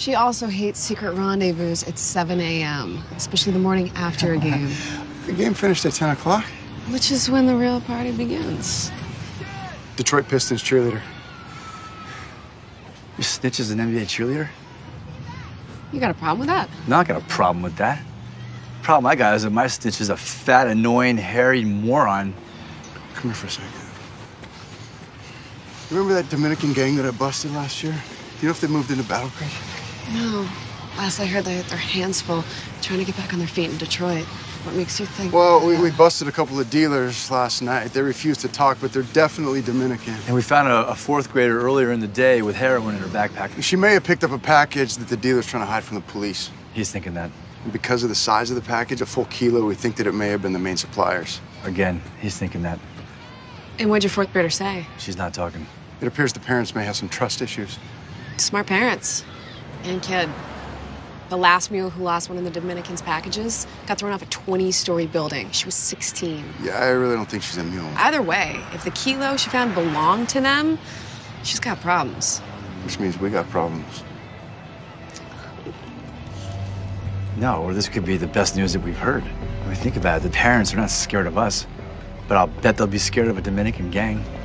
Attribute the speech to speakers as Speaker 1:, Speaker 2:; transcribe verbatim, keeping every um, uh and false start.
Speaker 1: She also hates secret rendezvous at seven A M, especially the morning after a game.
Speaker 2: The game finished at ten o'clock.
Speaker 1: Which is when the real party begins.
Speaker 2: Detroit Pistons cheerleader.
Speaker 3: Your snitch is an N B A cheerleader?
Speaker 1: You got a problem with that?
Speaker 3: No, I got a problem with that. Problem I got is that my snitch is a fat, annoying, hairy moron.
Speaker 2: Come here for a second. Remember that Dominican gang that I busted last year? Do you know if they moved into Battle Creek?
Speaker 1: No. Last I heard, they had their hands full trying to get back on their feet in Detroit. What makes you think?
Speaker 2: Well, we, we busted a couple of dealers last night. They refused to talk, but they're definitely Dominican.
Speaker 3: And we found a, a fourth grader earlier in the day with heroin in her backpack.
Speaker 2: She may have picked up a package that the dealer's trying to hide from the police.
Speaker 3: He's thinking that.
Speaker 2: And because of the size of the package, a full kilo, we think that it may have been the main suppliers.
Speaker 3: Again, he's thinking that.
Speaker 1: And what'd your fourth grader say?
Speaker 3: She's not talking.
Speaker 2: It appears the parents may have some trust issues.
Speaker 1: Smart parents. And kid. The last mule who lost one of the Dominicans' packages got thrown off a twenty-story building. She was sixteen.
Speaker 2: Yeah, I really don't think she's a mule.
Speaker 1: Either way, if the kilo she found belonged to them, she's got problems.
Speaker 2: Which means we got problems.
Speaker 3: No, or this could be the best news that we've heard. I mean, think about it. The parents are not scared of us, but I'll bet they'll be scared of a Dominican gang.